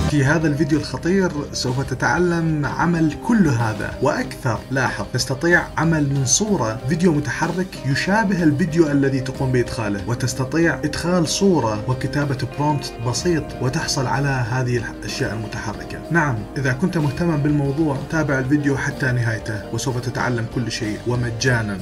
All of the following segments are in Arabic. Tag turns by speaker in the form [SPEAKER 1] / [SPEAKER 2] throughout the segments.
[SPEAKER 1] في هذا الفيديو الخطير سوف تتعلم عمل كل هذا وأكثر. لاحظ، تستطيع عمل من صورة فيديو متحرك يشابه الفيديو الذي تقوم بإدخاله، وتستطيع إدخال صورة وكتابة برومبت بسيط وتحصل على هذه الأشياء المتحركة. نعم، إذا كنت مهتما بالموضوع تابع الفيديو حتى نهايته وسوف تتعلم كل شيء ومجانا.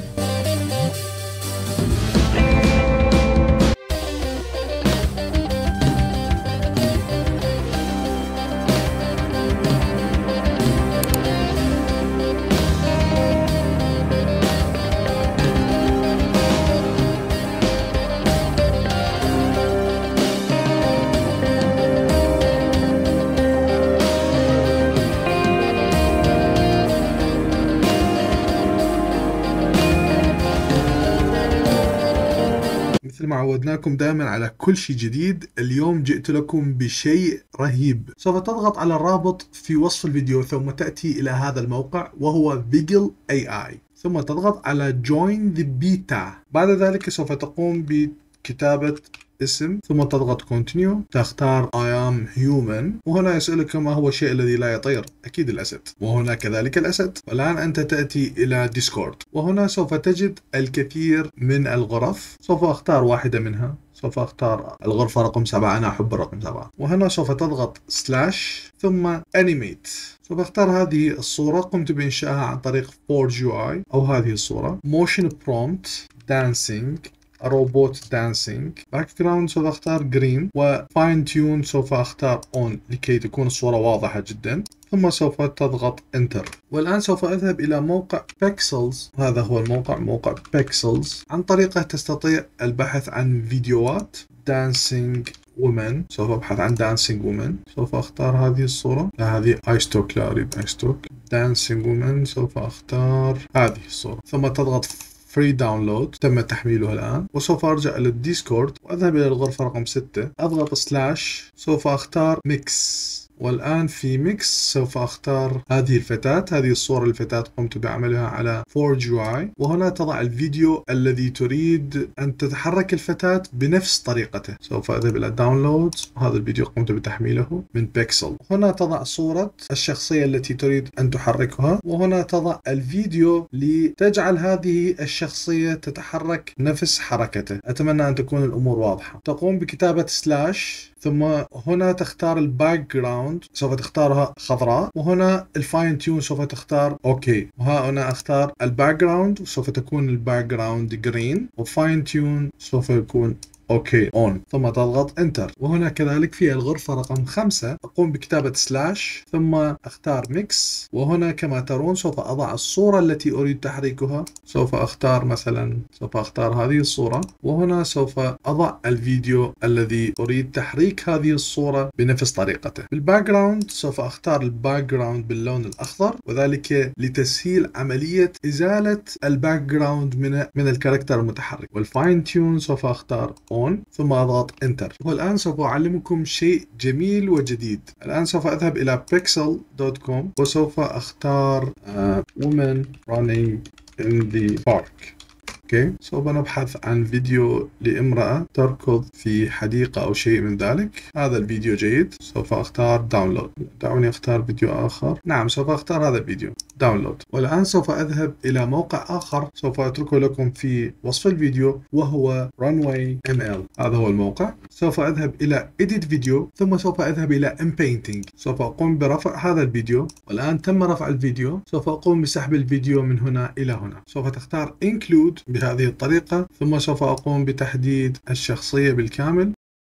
[SPEAKER 1] مثل ما عودناكم دائما على كل شيء جديد، اليوم جئت لكم بشيء رهيب. سوف تضغط على الرابط في وصف الفيديو ثم تأتي إلى هذا الموقع وهو Vigil AI، ثم تضغط على Join the Beta. بعد ذلك سوف تقوم بكتابة اسم ثم تضغط Continue، تختار I am human، وهنا يسألك ما هو الشيء الذي لا يطير. أكيد الأسد، وهنا كذلك الأسد. والآن أنت تأتي إلى ديسكورد، وهنا سوف تجد الكثير من الغرف. سوف أختار واحدة منها، سوف أختار الغرفة رقم 7، أنا أحب الرقم 7. وهنا سوف تضغط سلاش ثم Animate. سوف أختار هذه الصورة قمت بإنشائها عن طريق Forge UI، أو هذه الصورة Motion Prompt Dancing روبوت دانسينج. باك جراوند سوف اختار جرين، وفاين تيون سوف اختار اون لكي تكون الصورة واضحة جدا، ثم سوف تضغط انتر. والان سوف اذهب الى موقع بيكسلز، هذا هو الموقع، موقع بيكسلز. عن طريقه تستطيع البحث عن فيديوهات دانسينج وومن. سوف ابحث عن دانسينج وومن، سوف اختار هذه الصورة، لا هذه ايستوك، لا اريد ايستوك. دانسينج وومن سوف اختار هذه الصورة، ثم تضغط فري داونلود، تم تحميلها الآن. وسوف أرجع إلى الديسكورد وأذهب إلى الغرفة رقم 6، أضغط سلاش، سوف أختار ميكس. والآن في ميكس سوف أختار هذه الفتاة، هذه الصورة الفتاة قمت بعملها على Forge UI، وهنا تضع الفيديو الذي تريد أن تتحرك الفتاة بنفس طريقته. سوف أذهب إلى داونلود، هذا الفيديو قمت بتحميله من بيكسل. هنا تضع صورة الشخصية التي تريد أن تحركها، وهنا تضع الفيديو لتجعل هذه الشخصية تتحرك نفس حركته. أتمنى أن تكون الأمور واضحة. تقوم بكتابة سلاش، ثم هنا تختار الباك جراوند، سوف تختارها خضراء، وهنا الفاين تيون سوف تختار اوكي، وهنا اختار الباك جراوند وسوف تكون الباك جراوند جرين، وفاين تيون سوف يكون اوكي اون، ثم تضغط انتر. وهنا كذلك في الغرفة رقم 5 اقوم بكتابة سلاش ثم اختار ميكس، وهنا كما ترون سوف اضع الصورة التي اريد تحريكها. سوف اختار مثلا، سوف اختار هذه الصورة، وهنا سوف اضع الفيديو الذي اريد تحريك هذه الصورة بنفس طريقته. بالباك جراوند سوف اختار الباك جراوند باللون الاخضر، وذلك لتسهيل عملية ازالة الباك جراوند من الكاركتر المتحرك. والفاين تيون سوف اختار ثم أضغط انتر. والآن سوف أعلمكم شيء جميل وجديد. الآن سوف أذهب إلى pixel.com وسوف أختار women running in the park. اوكي، سوف نبحث عن فيديو لامرأة تركض في حديقة او شيء من ذلك. هذا الفيديو جيد، سوف اختار داونلود. دعوني اختار فيديو اخر. نعم، سوف اختار هذا الفيديو داونلود. والان سوف اذهب الى موقع اخر سوف اتركه لكم في وصف الفيديو، وهو Runway ML. هذا هو الموقع. سوف اذهب الى edit فيديو، ثم سوف اذهب الى painting. سوف اقوم برفع هذا الفيديو، والان تم رفع الفيديو. سوف اقوم بسحب الفيديو من هنا الى هنا. سوف تختار include بهذه الطريقة، ثم سوف أقوم بتحديد الشخصية بالكامل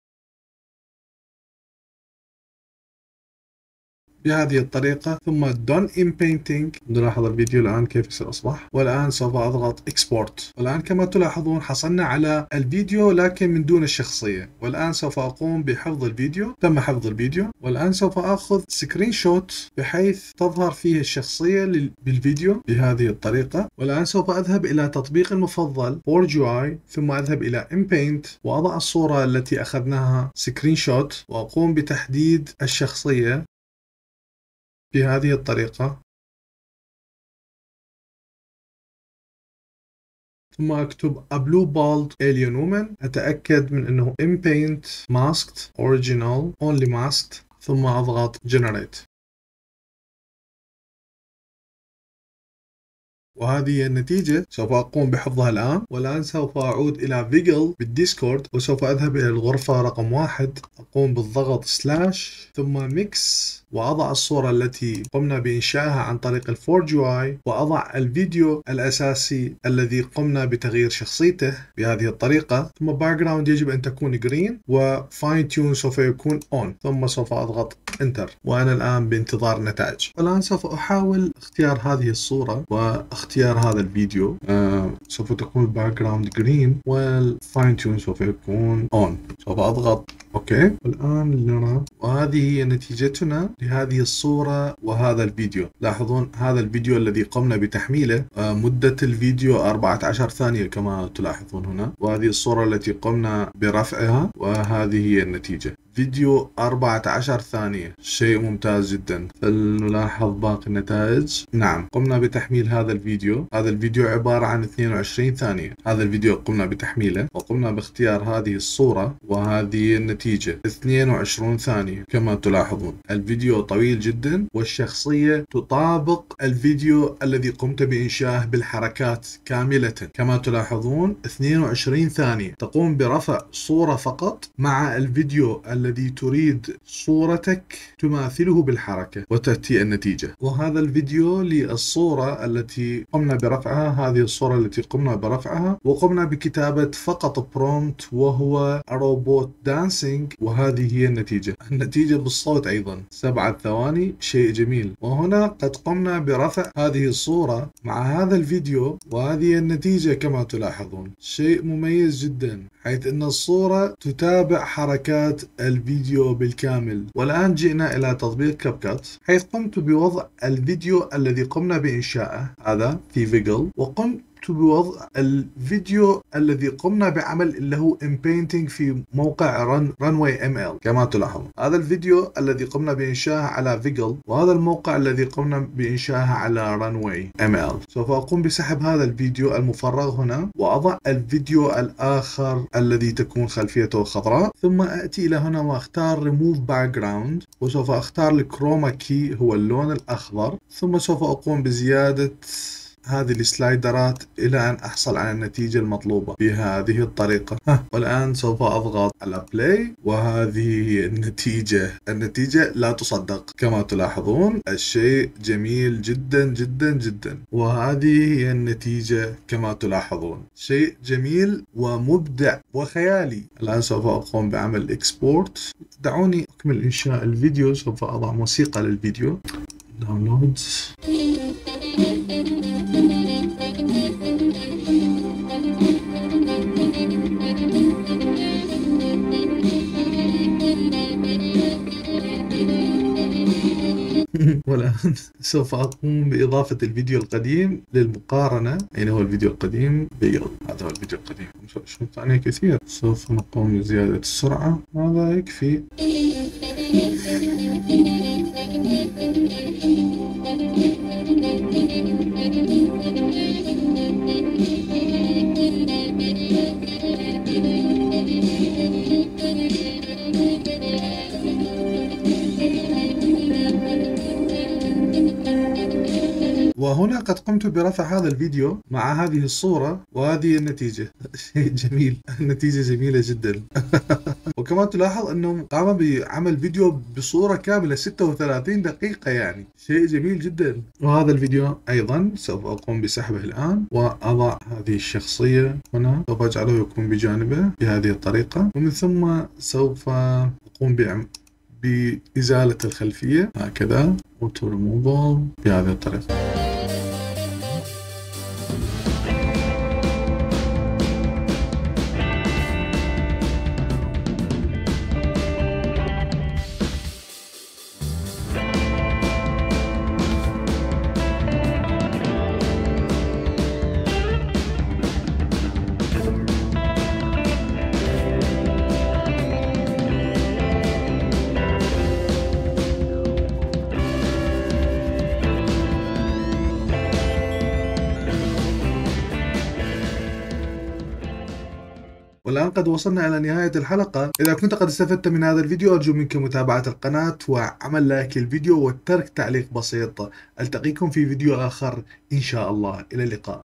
[SPEAKER 1] بهذه الطريقة، ثم done in painting. نلاحظ الفيديو الآن كيف سأصبح. والآن سوف أضغط export. والآن كما تلاحظون حصلنا على الفيديو لكن من دون الشخصية. والآن سوف أقوم بحفظ الفيديو، تم حفظ الفيديو. والآن سوف أخذ سكرين شوت بحيث تظهر فيه الشخصية بالفيديو بهذه الطريقة. والآن سوف أذهب إلى تطبيق المفضل Forge UI، ثم أذهب إلى InPaint وأضع الصورة التي أخذناها سكرين شوت، وأقوم بتحديد الشخصية بهذه الطريقة، ثم أكتب A Blue Bald Alien Woman. أتأكد من أنه InPaint Masked Original Only Masked، ثم أضغط Generate. وهذه هي النتيجة. سوف أقوم بحفظها الآن، والآن سوف أعود إلى فيجل بالديسكورد، وسوف أذهب إلى الغرفة رقم 1، أقوم بالضغط سلاش ثم ميكس، وأضع الصورة التي قمنا بإنشائها عن طريق الفورج يو آي، وأضع الفيديو الأساسي الذي قمنا بتغيير شخصيته بهذه الطريقة، ثم باك جراوند يجب أن تكون جرين، وفاين تيون سوف يكون أون، ثم سوف أضغط انتر. وأنا الآن بانتظار النتائج. الآن سوف أحاول اختيار هذه الصورة واختيار هذا الفيديو. سوف تكون الباك جراوند جرين والفاين تيون سوف يكون اون. سوف اضغط اوكي، والان نرى، وهذه هي نتيجتنا لهذه الصورة وهذا الفيديو. لاحظون هذا الفيديو الذي قمنا بتحميله، مدة الفيديو 14 ثانية كما تلاحظون هنا، وهذه الصورة التي قمنا برفعها، وهذه هي النتيجة. فيديو 14 ثانية، شيء ممتاز جدا. فلنلاحظ باقي النتائج. نعم، قمنا بتحميل هذا الفيديو. هذا الفيديو عبارة عن 22 ثانية. هذا الفيديو قمنا بتحميله، وقمنا باختيار هذه الصورة، وهذه النتيجة 22 ثانية كما تلاحظون. الفيديو طويل جدا، والشخصية تطابق الفيديو الذي قمت بإنشائه بالحركات كاملة. كما تلاحظون 22 ثانية تقوم برفع صورة فقط مع الفيديو الذي تريد صورتك تماثله بالحركة، وتأتي النتيجة. وهذا الفيديو للصورة التي قمنا برفعها، هذه الصورة التي قمنا برفعها، وقمنا بكتابة فقط برومت وهو روبوت دانسينج، وهذه هي النتيجة. النتيجة بالصوت أيضا 7 ثواني، شيء جميل. وهنا قد قمنا برفع هذه الصورة مع هذا الفيديو، وهذه النتيجة كما تلاحظون، شيء مميز جدا، حيث أن الصورة تتابع حركات الفيديو بالكامل. والآن جئنا إلى تطبيق كابكات، حيث قمت بوضع الفيديو الذي قمنا بإنشائه هذا في فيجل، وقمت بوضع الفيديو الذي قمنا بعمل اللي هو امبينتينج في موقع runway ML. كما تلاحظون هذا الفيديو الذي قمنا بإنشائه على فيجل، وهذا الموقع الذي قمنا بإنشائه على runway ML. سوف أقوم بسحب هذا الفيديو المفرغ هنا، وأضع الفيديو الآخر الذي تكون خلفيته خضراء، ثم أتي إلى هنا وأختار remove background، وسوف أختار الكروما كي هو اللون الأخضر، ثم سوف أقوم بزيادة هذه السلايدرات إلى أن أحصل على النتيجة المطلوبة بهذه الطريقة. والآن سوف أضغط على بلاي، وهذه هي النتيجة لا تصدق. كما تلاحظون الشيء جميل جدا جدا جدا، وهذه هي النتيجة كما تلاحظون، شيء جميل ومبدع وخيالي. الآن سوف أقوم بعمل إكسبورت. دعوني أكمل إنشاء الفيديو. سوف أضع موسيقى للفيديو. داونلودز. والآن سوف أقوم بإضافة الفيديو القديم للمقارنة. أين هو الفيديو القديم؟ بيض. هذا هو الفيديو القديم. شو ثانية كثير. سوف نقوم بزيادة السرعة، هذا يكفي. وهنا قد قمت برفع هذا الفيديو مع هذه الصورة، وهذه النتيجة. شيء جميل، النتيجة جميلة جدا. وكما تلاحظ أنه قام بعمل فيديو بصورة كاملة 36 دقيقة، يعني شيء جميل جدا. وهذا الفيديو أيضا سوف أقوم بسحبه الآن، وأضع هذه الشخصية هنا، سوف أجعله يكون بجانبه بهذه الطريقة، ومن ثم سوف أقوم بإزالة الخلفية هكذا، auto removal بهذه الطريقة. والآن قد وصلنا إلى نهاية الحلقة. إذا كنت قد استفدت من هذا الفيديو أرجو منك متابعة القناة وعمل لايك للفيديو وترك تعليق بسيط. ألتقيكم في فيديو آخر إن شاء الله. إلى اللقاء.